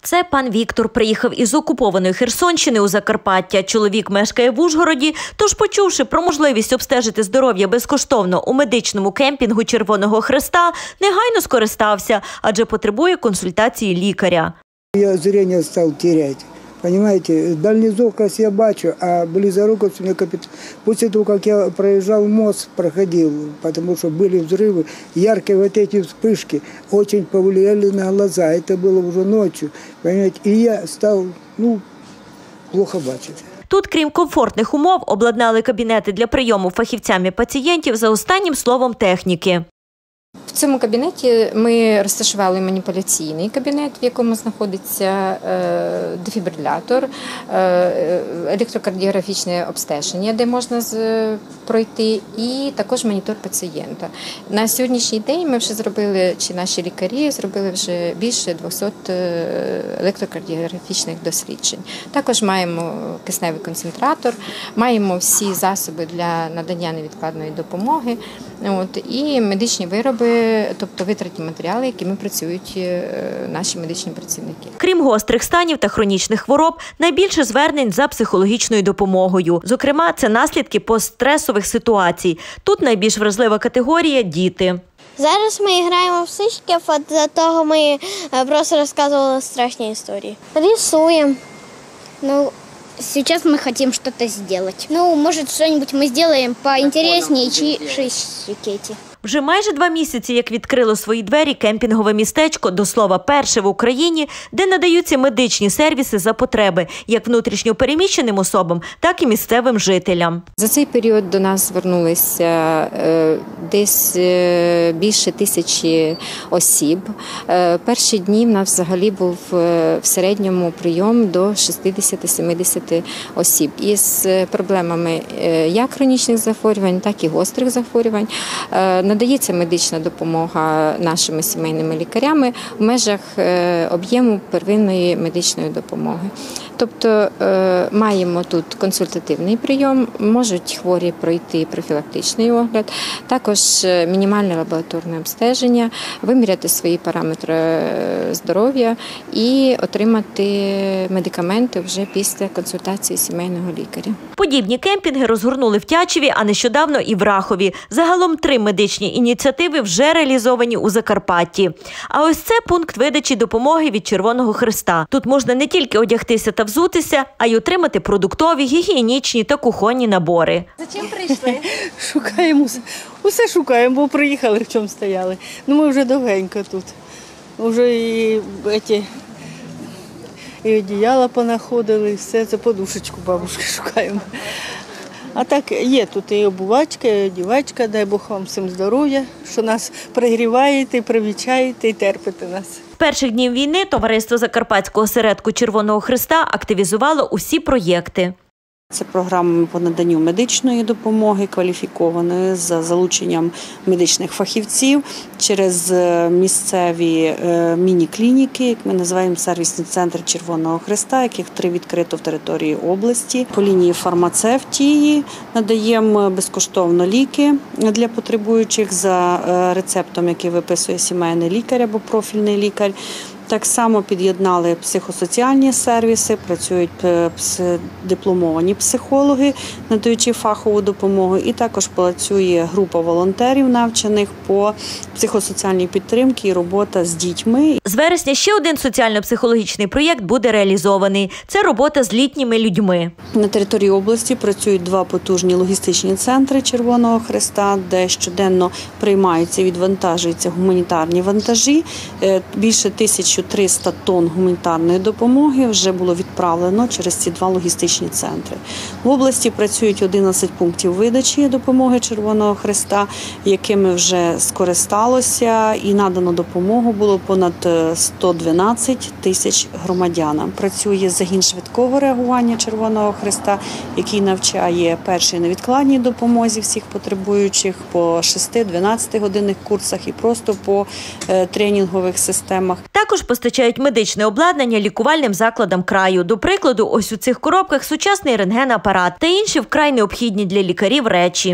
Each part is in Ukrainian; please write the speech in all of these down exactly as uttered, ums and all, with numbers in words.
Це пан Віктор приїхав із окупованої Херсонщини у Закарпаття. Чоловік мешкає в Ужгороді, тож, почувши про можливість обстежити здоров'я безкоштовно у медичному кемпінгу Червоного Хреста, негайно скористався, адже потребує консультації лікаря. Я зрение стал терять. Понимаете, дальнезоркость я бачу, а близорукость у меня капит... После того, как я проезжал мост, проходил, потому что были взрывы, яркие вот эти вспышки очень повлияли на глаза. Это было уже ночью, понимаете, и я стал, ну, плохо бачить. Тут, крім комфортних умов, обладнали кабінети для прийому фахівцями пацієнтів за останнім словом техніки. В цьому кабінеті ми розташували маніпуляційний кабінет, в якому знаходиться дефібрилятор, електрокардіографічне обстеження, де можна пройти, і також монітор пацієнта. На сьогоднішній день ми вже зробили, чи наші лікарі зробили вже більше двохсот електрокардіографічних досліджень. Також маємо кисневий концентратор, маємо всі засоби для надання невідкладної допомоги, от, і медичні вироби, тобто витратні матеріали, якими працюють наші медичні працівники. Крім гострих станів та хронічних хвороб, найбільше звернень за психологічною допомогою. Зокрема, це наслідки постстресових ситуацій. Тут найбільш вразлива категорія – діти. Зараз ми граємо в сичків, а до того ми просто розказували страшні історії. Рисуємо. Ну, сейчас мы хотим что-то сделать. Ну, может, что-нибудь мы сделаем поинтереснее, чем шишикети. Вже майже два місяці, як відкрило свої двері кемпінгове містечко, до слова, перше в Україні, де надаються медичні сервіси за потреби, як внутрішньо переміщеним особам, так і місцевим жителям. За цей період до нас звернулися е, десь е, більше тисячі осіб. Е, перші дні в нас взагалі був е, в середньому прийом до шістдесят-сімдесят осіб із проблемами е, як хронічних захворювань, так і гострих захворювань. Е, Надається медична допомога нашими сімейними лікарями в межах об'єму первинної медичної допомоги. Тобто маємо тут консультативний прийом, можуть хворі пройти профілактичний огляд, також мінімальне лабораторне обстеження, виміряти свої параметри здоров'я і отримати медикаменти вже після консультації сімейного лікаря. Подібні кемпінги розгорнули в Тячеві, а нещодавно і в Рахові. Загалом три медичні ініціативи вже реалізовані у Закарпатті. А ось це пункт видачі допомоги від Червоного Хреста. Тут можна не тільки одягтися та взутися, а й отримати продуктові, гігієнічні та кухонні набори. За чим прийшли? Шукаємо, усе шукаємо, бо приїхали, в чому стояли. Ну, ми вже довгенько тут. Вже і, ці, і одіяла понаходили, все, це подушечку бабушки шукаємо. А так є тут і обувачка, і одівачка, дай Бог вам всім здоров'я, що нас пригріваєте, і привічаєте і терпите нас. З перших днів війни товариство Закарпатського осередку Червоного Хреста активізувало усі проєкти. Це програми по наданню медичної допомоги, кваліфікованої, з залученням медичних фахівців через місцеві міні-клініки, як ми називаємо сервісний центр Червоного Хреста, яких три відкрито в території області. По лінії фармацевтії надаємо безкоштовно ліки для потребуючих за рецептом, який виписує сімейний лікар або профільний лікар. Так само під'єднали психосоціальні сервіси, працюють дипломовані психологи, надаючи фахову допомогу. І також працює група волонтерів, навчених по психосоціальній підтримці і робота з дітьми. З вересня ще один соціально-психологічний проєкт буде реалізований. Це робота з літніми людьми. На території області працюють два потужні логістичні центри Червоного Хреста, де щоденно приймаються і відвантажуються гуманітарні вантажі. Більше тисячі триста тонн гуманітарної допомоги вже було відправлено через ці два логістичні центри. В області працюють одинадцять пунктів видачі допомоги Червоного Хреста, якими вже скористалося і надано допомогу було понад сто дванадцять тисяч громадянам. Працює загін швидкого реагування Червоного Хреста, який навчає першій невідкладній допомозі всіх потребуючих по шести-дванадцяти годинних курсах і просто по тренінгових системах. Також постачають медичне обладнання лікувальним закладам краю. До прикладу, ось у цих коробках сучасний рентген-апарат та інші вкрай необхідні для лікарів речі.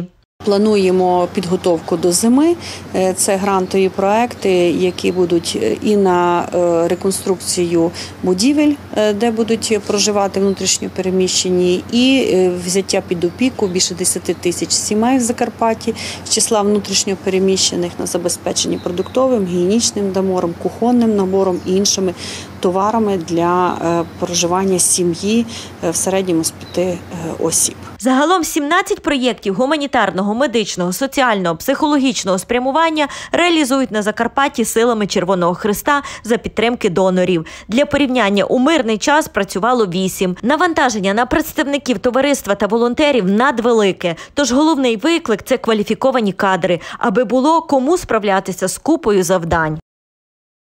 плануємо підготовку до зими. Це грантові проекти, які будуть і на реконструкцію будівель, де будуть проживати внутрішньо переміщені, і взяття під опіку більше десяти тисяч сімей в Закарпатті з числа внутрішньо переміщених на забезпеченні продуктовим, гігієнічним набором, кухонним набором і іншими товарами для проживання сім'ї в середньому з п'яти осіб. Загалом сімнадцять проєктів гуманітарного, медичного, соціального, психологічного спрямування реалізують на Закарпатті силами Червоного Хреста за підтримки донорів. Для порівняння у мирний час працювало вісім. Навантаження на представників товариства та волонтерів надвелике. Тож головний виклик – це кваліфіковані кадри, аби було кому справлятися з купою завдань.